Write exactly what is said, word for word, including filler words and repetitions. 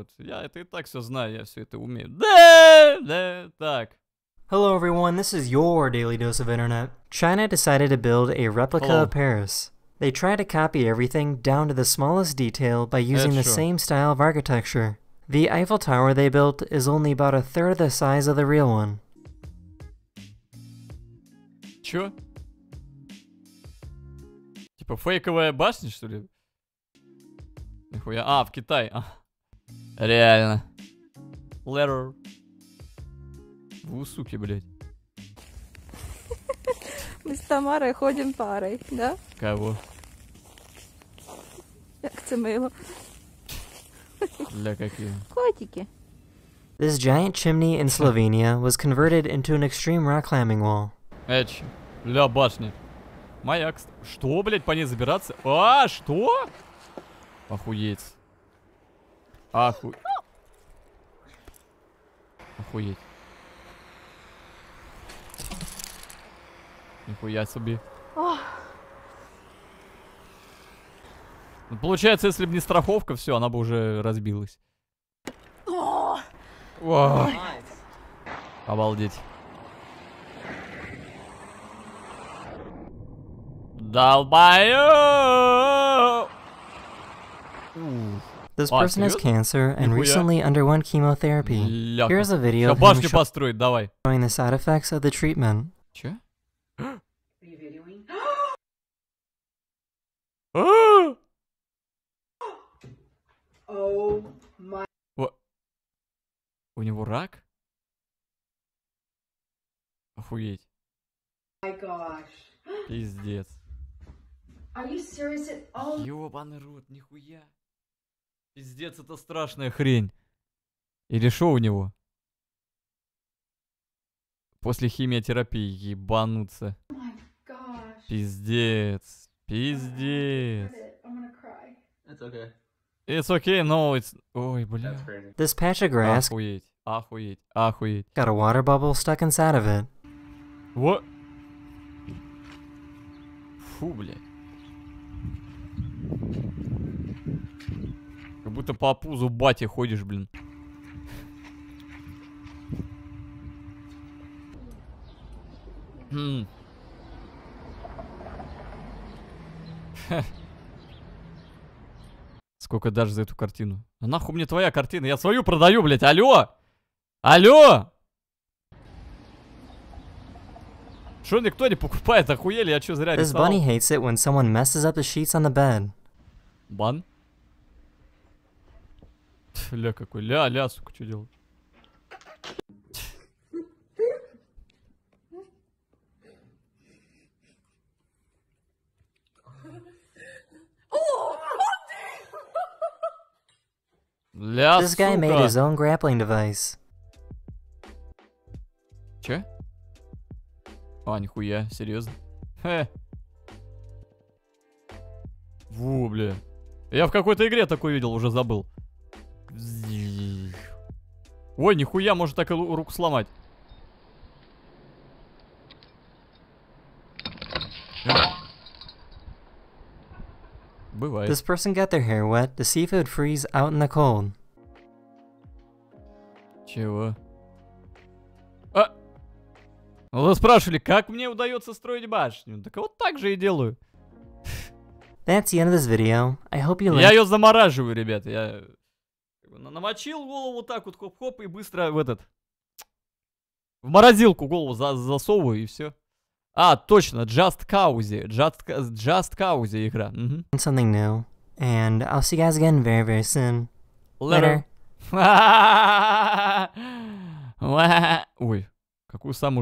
вот. Я это и так все знаю, я все это умею. Да, да, так. Hello everyone, this is your daily dose of internet. China decided to build a replica Hello. of Paris. They try to copy everything down to the smallest detail by using the sure. same style of architecture. The Eiffel Tower they built is only about a third the size of the real one. Чё? Типа фейковая башня, что ли? Нихуя. А, в Китае. А. Реально. Letter. Вы, суки, блядь. Мы с Тамарой ходим парой, да? Кого? Як це мило. Для каких? Котики. This giant chimney in Slovenia was converted into an extreme rock climbing wall. Это чё? Ля, башня. Моя, кстати. Что, блядь, по ней забираться? А, что? Охуеть. Оху... Охуеть. Нихуя себе. Ох. Ну, получается, если бы не страховка, все, она бы уже разбилась. О! Обалдеть. Долбаю! This Ah, person has seriously? cancer and Нихуя. recently underwent chemotherapy. Ля, Here's a video Ща of him башню построить, давай. showing the side effects of the treatment. Че? Oh my У него рак? Охуеть. gosh. Пиздец. Are you serious? At all? Ёбаный рот, нихуя. Пиздец, это страшная хрень. Или шо у него? После химиотерапии ебануться. Oh my gosh. Пиздец. Пиздец. I'm gonna cry. That's okay. It's okay, no, it's... Ой, бля. That's crazy. This patch of grass Охуеть, охуеть, охуеть. got a water bubble stuck inside of it. What? Фу, блядь. Как будто по пузу бати ходишь, блин. Хм. Сколько даже за эту картину? А нахуй мне твоя картина? Я свою продаю, блядь. Алло! Алло! Что никто не покупает? Охуели? Я что, зря This bunny рисовал? hates it when someone messes up the sheets on the bed. Бан? Ть, ля какой. Ля, ля, сука, что делать? Ля, This guy made his сука. own grappling device. Че? А, нихуя, серьезно? Хе. Во, бля. Я в какой-то игре такой видел, уже забыл. Ой, нихуя, может так и лу- руку сломать. Бывает. This person got their hair wet to see if it would freeze out in the cold. Чего? А! Ну, вы спрашивали, как мне удается строить башню? Так вот так же и делаю. That's the end of this video. I hope you Я liked. ее замораживаю, ребята. Я намочил голову вот так вот, хоп-хоп, и быстро в этот... В морозилку голову за засовываю, и все. А, точно, Just Cause. Just, Just Cause игра. Угу. something new. And I'll see you guys again very, very soon. Later. Ой, какую самую